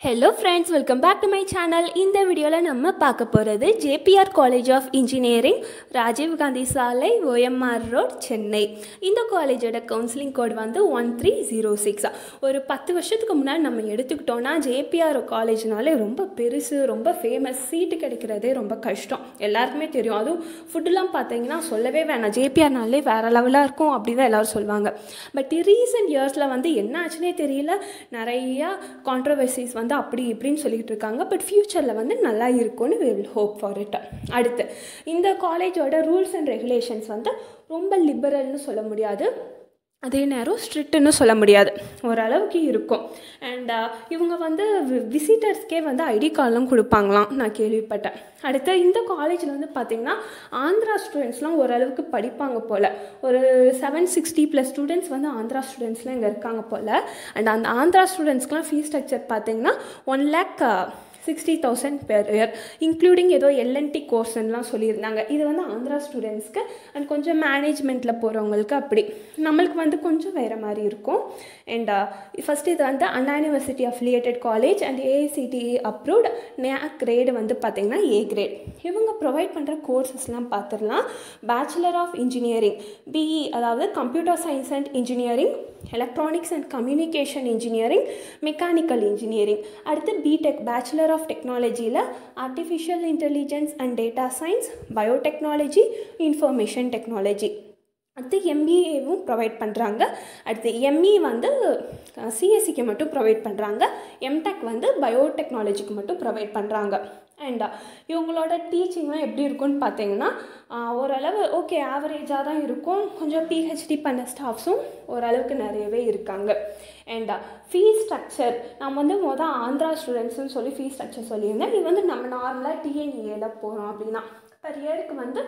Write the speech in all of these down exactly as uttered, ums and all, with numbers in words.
Hello friends, welcome back to my channel. In this video la namma paaka poradhu Jeppiaar College of Engineering, Rajiv Gandhi Salai, O M R Road, Chennai. இந்த college oda counseling code வந்து one three zero six. ஒரு பத்து வருஷத்துக்கு முன்னாடி நம்ம எடுத்துக்கிட்டோம்னா Jeppiaar காலேஜ்னாலே ரொம்ப பெருசு, ரொம்ப ஃபேமஸ், சீட் கிடைக்கிறதே ரொம்ப கஷ்டம். எல்லாருக்குமே தெரியும். அதுவும் ஃபுட்லாம் பார்த்தீங்கன்னா சொல்லவே வேணாம். Jeppiaarனாலே வேற லெவலா இருக்கும் அப்படி தான் எல்லாரும் சொல்வாங்க. பட் ரீசன்ட் இயர்ஸ்ல வந்து என்ன ஆச்சுனே தெரியல, நிறைய கான்ட்ரோவர்சிஸ் வந்து அப்படி இப்படின்னு சொல்லிட்டு இருக்காங்க. பட் ஃபியூச்சரில் வந்து நல்லா இருக்கும்னு we will hope for it. அடுத்து இந்த காலேஜோட ரூல்ஸ் அண்ட் ரெகுலேஷன்ஸ் வந்து ரொம்ப லிபரல்னு சொல்ல முடியாது, அதே நேரம் ஸ்ட்ரிக்ட்னு சொல்ல முடியாது, ஓரளவுக்கு இருக்கும். அண்ட் இவங்க வந்து விசிட்டர்ஸ்க்கே வந்து ஐடி கார்டெலாம் கொடுப்பாங்களாம் நான் கேள்விப்பட்டேன். அடுத்து இந்த காலேஜில் வந்து பார்த்திங்கன்னா ஆந்திரா ஸ்டூடெண்ட்ஸ்லாம் ஓரளவுக்கு படிப்பாங்க போல். ஒரு செவன் சிக்ஸ்டி ப்ளஸ் ஸ்டூடெண்ட்ஸ் வந்து ஆந்திரா ஸ்டூடெண்ட்ஸ்லாம் இங்கே இருக்காங்க போல். அண்ட் அந்த ஆந்திரா ஸ்டூடெண்ட்ஸ்க்குலாம் ஃபீஸ் ஸ்ட்ரக்சர் பார்த்திங்கன்னா one lakh sixty thousand per year, including ஏதோ எல்என்டி கோர்ஸ்லாம் சொல்லியிருந்தாங்க. இது வந்து ஆந்திரா ஸ்டூடெண்ட்ஸ்க்கு அண்ட் கொஞ்சம் மேனேஜ்மெண்ட்டில் போகிறவங்களுக்கு அப்படி. நம்மளுக்கு வந்து கொஞ்சம் வேறு மாதிரி இருக்கும். அண்ட் ஃபஸ்ட்டு இது வந்து Anna university affiliated college and AICTE approved, NAAC grade வந்து பார்த்திங்கன்னா ஏ கிரேட். இவங்க ப்ரொவைட் பண்ணுற கோர்சஸ்லாம் பார்த்துடலாம். பேச்சுலர் ஆஃப் இன்ஜினியரிங் பிஇ, அதாவது computer science and engineering, electronics and communication engineering, mechanical engineering. அடுத்து பிடெக் பேச்சுலர் ஆஃப் டெக்னாலஜியில் artificial intelligence and data science, biotechnology, information technology. அடுத்து எம்பிஏவும் ப்ரொவைட் பண்ணுறாங்க. அடுத்து எம்இ வந்து சிஎஸ்சிக்கு மட்டும் ப்ரொவைட் பண்ணுறாங்க. எம்டெக் வந்து பயோடெக்னாலஜிக்கு மட்டும் ப்ரொவைட் பண்ணுறாங்க. அண்ட் இவங்களோட டீச்சிங்லாம் எப்படி இருக்குன்னு பார்த்தீங்கன்னா ஓரளவு ஓகே ஆவரேஜாக தான் இருக்கும். கொஞ்சம் பிஹெச்டி பண்ண ஸ்டாஃப்ஸும் ஓரளவுக்கு நிறையவே இருக்காங்க. அண்ட் ஃபீஸ் ஸ்ட்ரக்சர் நம்ம வந்து மொதல் ஆந்திரா ஸ்டூடெண்ட்ஸ்னு சொல்லி ஃபீஸ் ஸ்ட்ரக்சர் சொல்லியிருந்தேன். இது வந்து நம்ம நார்மலாக டிஎன்இஏல போகிறோம் அப்படின்னா பெர் இயருக்கு வந்து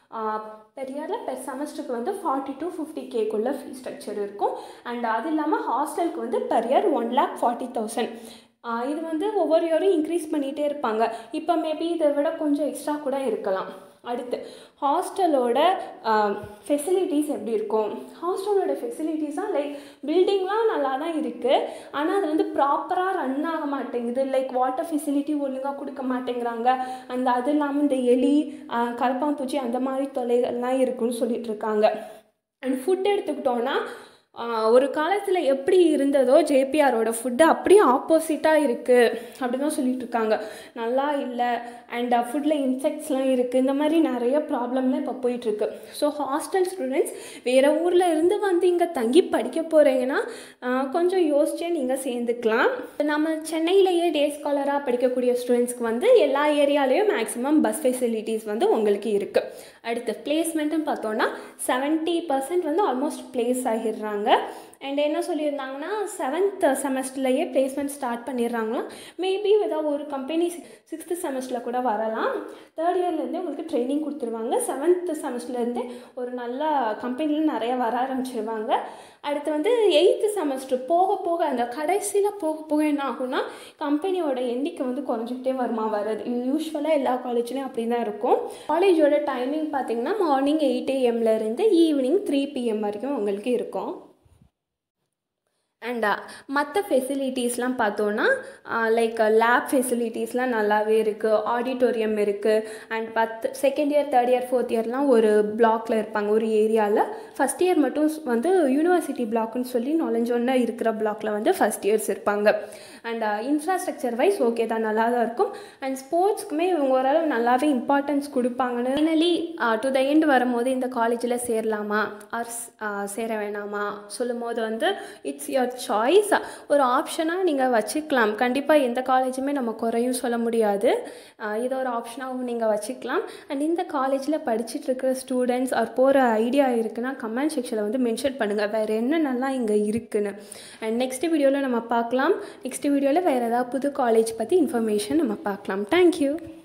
பெர் இயரில் பெர் செமஸ்டருக்கு வந்து ஃபார்ட்டி டு ஃபிஃப்டி கேக்குள்ளே ஃபீஸ் ஸ்ட்ரக்சர் இருக்கும். அண்ட் அது இல்லாமல் ஹாஸ்டலுக்கு வந்து per year one lakh forty thousand. இது வந்து ஒவ்வொரு இயரும் இன்க்ரீஸ் பண்ணிகிட்டே இருப்பாங்க. இப்போ மேபி இதை விட கொஞ்சம் எக்ஸ்ட்ரா கூட இருக்கலாம். அடுத்து ஹாஸ்டலோட ஃபெசிலிட்டிஸ் எப்படி இருக்கும்? ஹாஸ்டலோட ஃபெசிலிட்டிஸாக லைக் பில்டிங்லாம் நல்லா தான் இருக்குது, ஆனால் அது வந்து ப்ராப்பராக ரன் ஆக மாட்டேங்குது. லைக் வாட்டர் ஃபெசிலிட்டி ஒழுங்காக கொடுக்க மாட்டேங்கிறாங்க. அந்த அது இல்லாமல் இந்த எலி, கரப்பாம்பூச்சி அந்த மாதிரி தொல்லைகள்லாம் இருக்குன்னு சொல்லிட்டு இருக்காங்க. அண்ட் ஃபுட் எடுத்துக்கிட்டோன்னா ஒரு காலத்தில் எப்படி இருந்ததோ ஜேபிஆரோட ஃபுட்டு அப்படியே ஆப்போசிட்டாக இருக்குது அப்படி தான் சொல்லிட்டு இருக்காங்க. நல்லா இல்லை, அண்ட் ஃபுட்டில் இன்செக்ட்ஸ்லாம் இருக்குது, இந்த மாதிரி நிறைய ப்ராப்ளம்லாம் இப்போ போயிட்டுருக்கு. ஸோ ஹாஸ்டல் ஸ்டூடெண்ட்ஸ் வேறு ஊரில் இருந்து வந்து இங்கே தங்கி படிக்க போகிறீங்கன்னா கொஞ்சம் யோசிச்சே நீங்கள் சேர்ந்துக்கலாம். நம்ம சென்னையிலேயே டே ஸ்காலராக படிக்கக்கூடிய ஸ்டூடெண்ட்ஸ்க்கு வந்து எல்லா ஏரியாலேயும் மேக்ஸிமம் பஸ் ஃபெசிலிட்டிஸ் வந்து உங்களுக்கு இருக்குது. அடுத்து பிளேஸ்மெண்ட்டுன்னு பார்த்தோன்னா செவன்ட்டி பர்சன்ட் வந்து ஆல்மோஸ்ட் பிளேஸ் ஆகிடுறாங்க. அண்ட் என்ன சொல்லியிருந்தாங்கன்னா செவன்த் செமஸ்டர்லேயே பிளேஸ்மெண்ட் ஸ்டார்ட் பண்ணிடுறாங்களாம். மேபி ஏதாவது ஒரு கம்பெனி சிக்ஸ்த்து செமஸ்டரில் கூட வரலாம். தேர்ட் இயர்லேருந்தே உங்களுக்கு ட்ரைனிங் கொடுத்துருவாங்க. செவன்த்து செமஸ்டர்லேருந்தே ஒரு நல்ல கம்பெனியில் நிறையா வர ஆரம்பிச்சிருவாங்க. அடுத்து வந்து எயித்து செமஸ்டர் போக போக அந்த கடைசியில் போக போக என்ன ஆகும்னா கம்பெனியோட எண்ணிக்கை வந்து குறைஞ்சிக்கிட்டே வருமா வருது. யூஸ்வலாக எல்லா காலேஜ்லேயும் அப்படி தான் இருக்கும். காலேஜோட டைமிங் பார்த்திங்கன்னா மார்னிங் எயிட் ஏஎம்லேருந்து ஈவினிங் த்ரீ பிஎம் வரைக்கும் உங்களுக்கு இருக்கும். அண்ட் மற்ற ஃபெசிலிட்டிஸ்லாம் பார்த்தோன்னா லைக் லேப் ஃபெசிலிட்டிஸ்லாம் நல்லாவே இருக்குது, ஆடிட்டோரியம் இருக்குது. அண்ட் பத்து second year third year fourth இயர்லாம் ஒரு பிளாக்ல இருப்பாங்க ஒரு ஏரியாவில். ஃபஸ்ட் இயர் மட்டும் வந்து யூனிவர்சிட்டி பிளாக்னு சொல்லி நுழைஞ்சோன்னே இருக்கிற பிளாக்ல வந்து ஃபஸ்ட் இயர்ஸ் இருப்பாங்க. அண்ட் இன்ஃப்ராஸ்ட்ரக்சர் வைஸ் ஓகே தான், நல்லா தான் இருக்கும். அண்ட் ஸ்போர்ட்ஸ்க்குமே இவங்க ஓரளவு நல்லாவே இம்பார்ட்டன்ஸ் கொடுப்பாங்கன்னு. ஃபைனலி டு த எண்ட் வரும்போது இந்த காலேஜில் சேரலாமா ஆர் சேர வேணாமா சொல்லும் போது வந்து இட்ஸ் யுவர் சாய்ஸ். ஒரு ஆப்ஷனாக நீங்கள் வச்சுக்கலாம். கண்டிப்பாக எந்த காலேஜுமே நம்ம குறையும் சொல்ல முடியாது. இதை ஒரு ஆப்ஷனாகவும் நீங்கள் வச்சுக்கலாம். அண்ட் இந்த காலேஜில் படிச்சுட்டு இருக்கிற ஸ்டூடெண்ட்ஸ் அவர் போகிற ஐடியா இருக்குன்னா கமெண்ட் செக்ஷனில் வந்து மென்ஷன் பண்ணுங்கள் வேறு என்ன நல்லா இங்கே இருக்குன்னு. அண்ட் நெக்ஸ்ட் வீடியோவில் நம்ம பார்க்கலாம். நெக்ஸ்ட் வீடியோவில் வேறு ஏதாவது புது காலேஜ் பற்றி இன்ஃபர்மேஷன் நம்ம பார்க்கலாம். தேங்க்யூ.